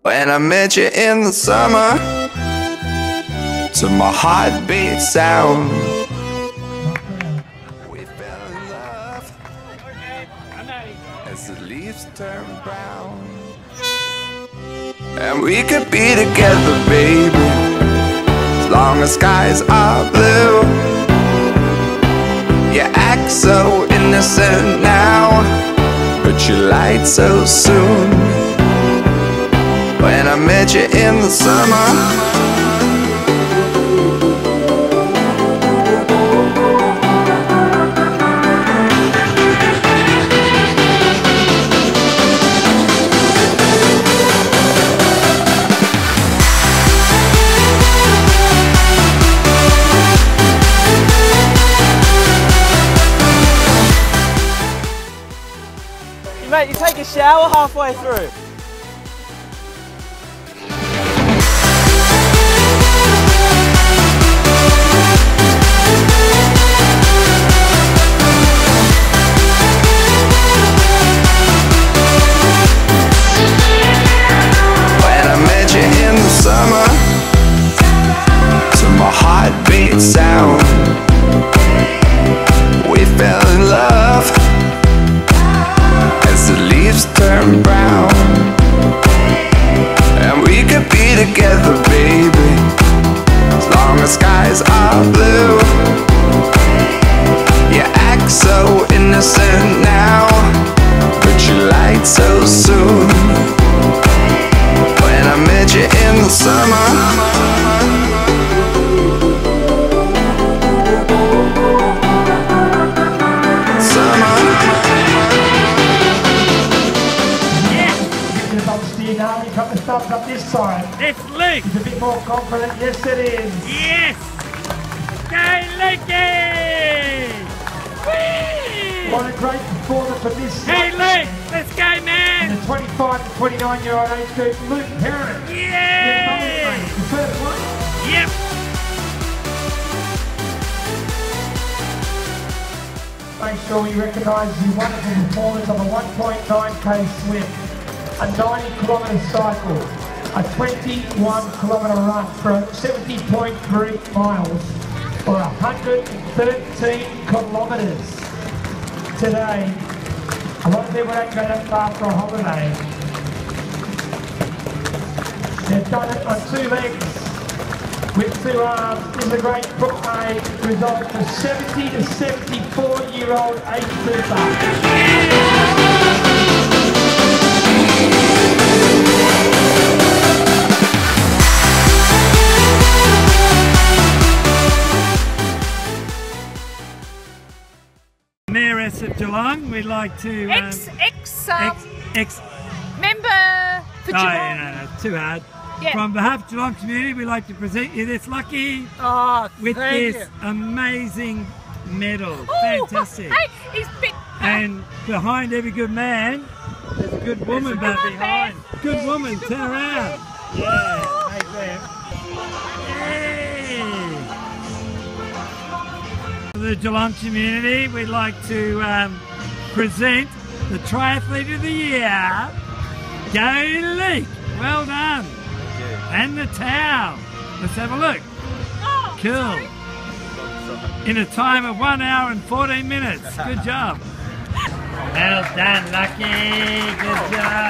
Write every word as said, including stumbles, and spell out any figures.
When I met you in the summer, to my heartbeat sound, we fell in love as the leaves turn brown. And we could be together, baby, as long as skies are blue. You act so innocent now, but you lied so soon. When I met you in the summer, mate, you take a shower halfway through. when I met you in the summer, to my heartbeat sound, we fell in love as the leaves turn brown. And we could be together, baby, as long as skies are blue. You act so innocent now, but you lied so soon. When I met you in the summer, now we got the thumbs up this time. It's Luke. He's a bit more confident. Yes, it is. Yes. Go Lukey. What a great performance from this. Hey Luke, let's go man. In the twenty-five to twenty-nine year old age group, Luke Heron. Yeah. The first one. Yep. Make sure you recognise the wonderful performance of a one point nine K swim, a ninety kilometre cycle, a twenty-one kilometre run for seventy point three miles, or one hundred thirteen kilometres. Today, a lot of people don't go that far for a holiday. They've done it on two legs, with two arms. This is a great Brookmade result for seventy to seventy-four year old age grouper. Mayoress of Geelong, we'd like to... Um, Ex, ex, um, ex, ex member for no, Geelong. no, no, too hard. Yeah. From behalf of Geelong community, we'd like to present you this lucky Oh, with thank this you. amazing medal. Oh, Fantastic. Hey, he's bit. And behind every good man, there's a good woman back Come on, behind. man. Good Yeah, woman, good turn woman. around. Yeah, hey there. For the Geelong community, we'd like to um, present the Triathlete of the Year, Go Leak. Well done. And the towel. Let's have a look. Oh, Cool. sorry. In a time of one hour and fourteen minutes. Good job. Well done, Lucky. Good job.